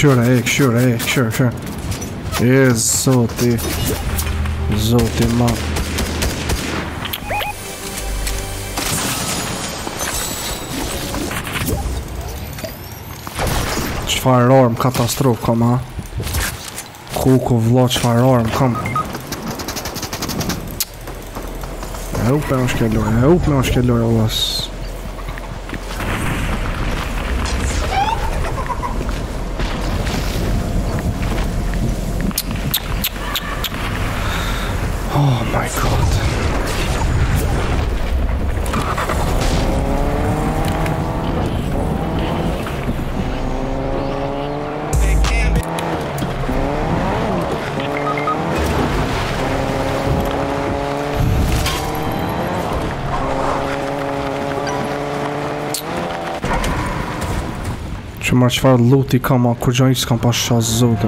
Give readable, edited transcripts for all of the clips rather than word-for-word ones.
këshyre. Zoti ma. Çfarë armë katastrof kam, ha? Kuku vlla, çfarë armë kam? E up me është kellore, vlas. Oh my god. Që marrë qëfar luti kam, a kur gjojnë s'kam pas shas zote.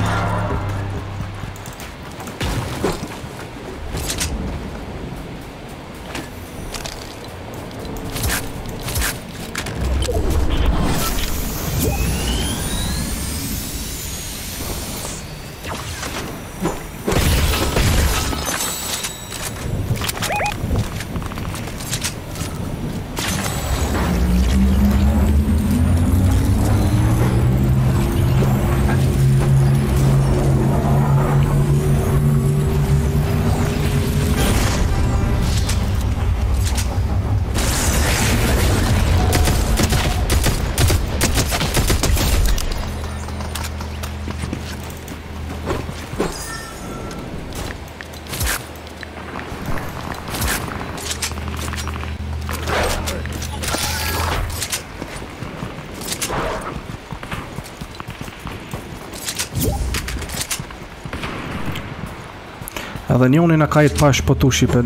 Edhe njoni në kajt pa shpotu Shqipen.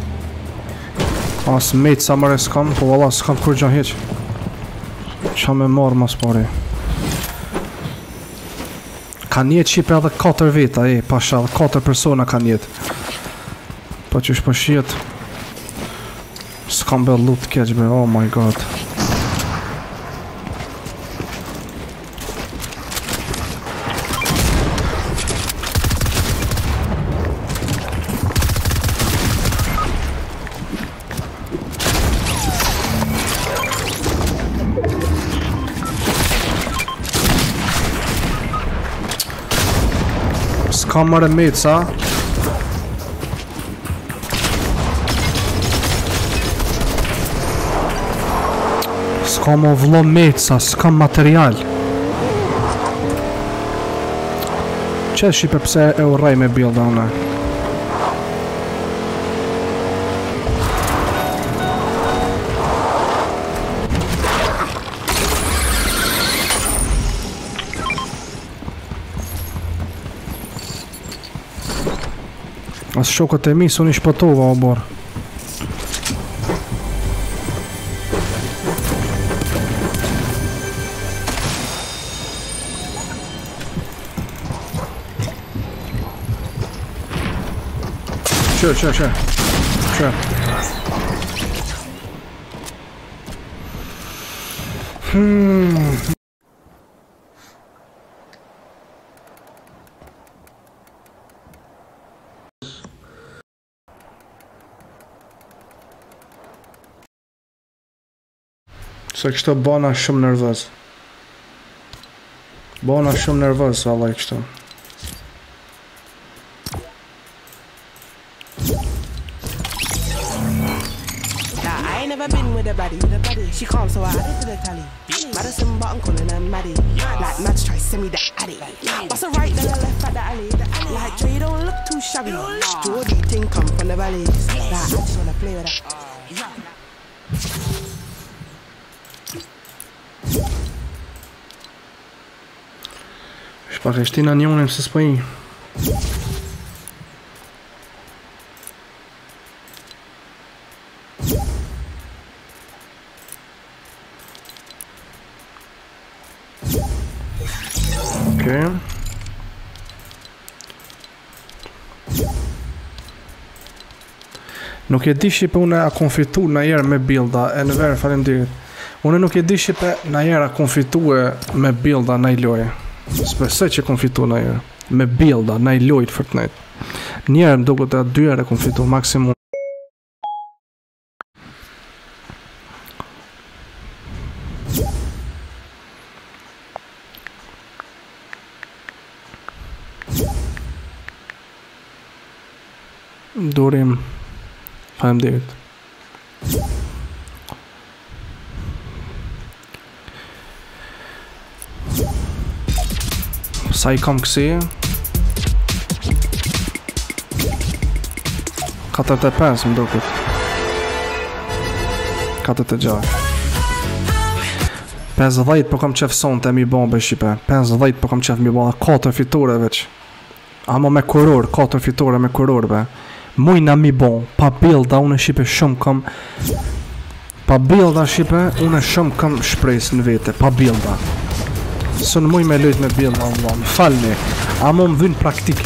As mejt sa mëre s'kam, po valla s'kam kur gja heq. Qa me marrë mas pari. Ka njetë Shqipe edhe 4 veta, pasha, edhe 4 persona ka njetë. Po që shpo shjet. S'kam be lut keq be, oh my god. S'kam mërë meca. S'kam o vlo meca, s'kam material. Qe Shqipe pse e urrej me builda une? As shokët e mi s'unë i shpëtova o borë. Qërë. Se kështë bana shumë nervëz. Vallaj kështë. She calm, so I added to the tally. Madison button calling her Maddie. Like Mads try send me the addy. What's a right, then I left at the alley. Like Dre don't look too shabby. Jordy thing come from the valleys. Like I just wanna play with that. Shpak e shtina njonim se s'pojnë. Nuk e di Shqipe une a konfitu në jerë me builda, e në verë falemderit. Une nuk e di Shqipe në jerë a konfitu me builda në i loje. S'besoj që kom fitu në herë. Me builda, na i lojt Fortnite. Njerë më duket e 2 herë kom fitu maksimum. Durim. Faleminderit. Sa i kam kësi 45 më duket 46 50 po kam qef sonte mi bombe shqipe 50 po kam qef mi bombe 4 fitore veç ama me kuror 4 fitore me kuror be mujna mi bon pa builda unë shqipe shumë kam pa builda shqipe unë shumë kam shpres në vete pa builda së në muj me lejt me builda më falni ama më vynë praktik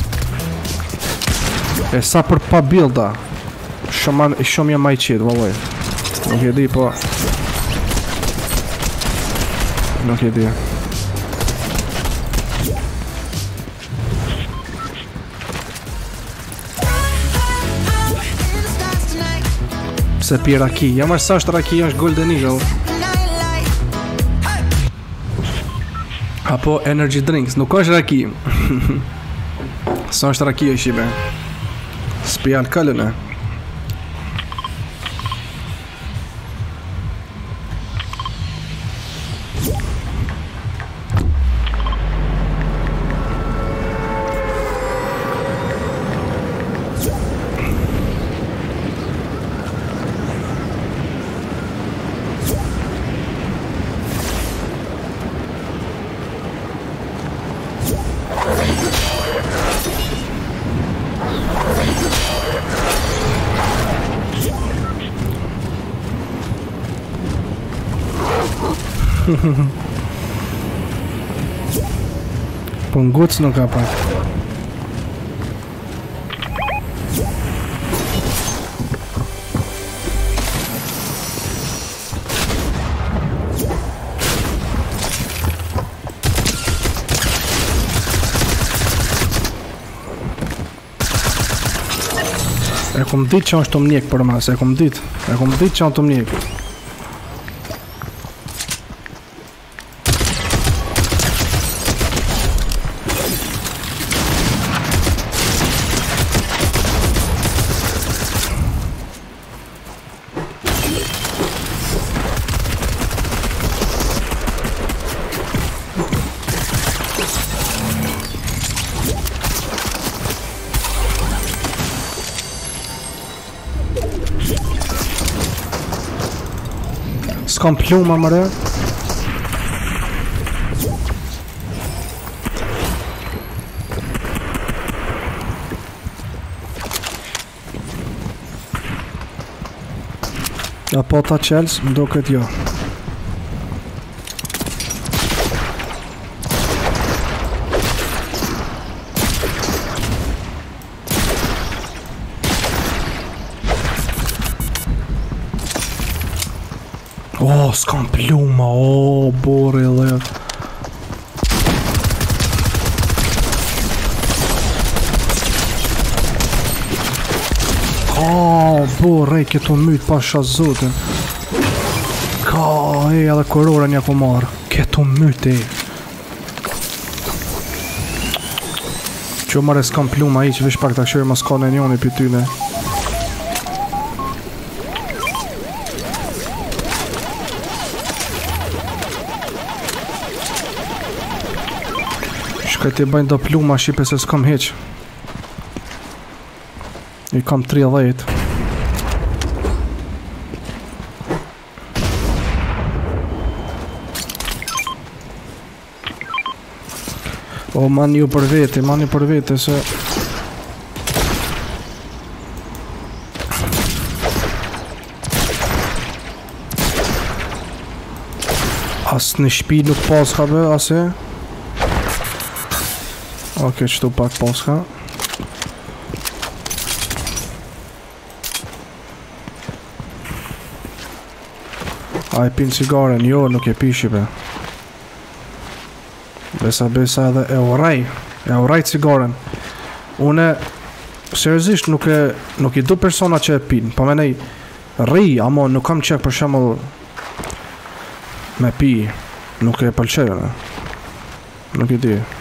e sa për pa builda shumë jam ma i qitë vëlloj nuk e di po nuk e di pse pi raki jam arsa është raki është Golden Eagle apo energy drinks nuk është raki sa është raki e shibe s'pi alkalën e po nguc nuk ka pak e kom dit që është të mnjek për mas e kom dit që është të mnjek s'kam pluma mëre apo ta qels më duket jo oh, s'kam pluma, oh, bore dhe bore, këtu myt pasha zotin edhe korora një ku marë këtu myt që mare s'kam pluma i që vish pak të këshirë më s'ka në njoni për tyne shkaj t'i bëjnë do pluma shqipe se s'kam heq i kam 30 o man ju për vete se as në shpi nuk pas ka be ase ok, qëtu pak pas ka a e pin cigaren, jo nuk e pi shipe Besa edhe e uraj cigaren. Une seriozisht nuk i du persona që e pin, po menej rri, ama nuk kam qef për shembull me pi, nuk e pëlqej. Nuk e di.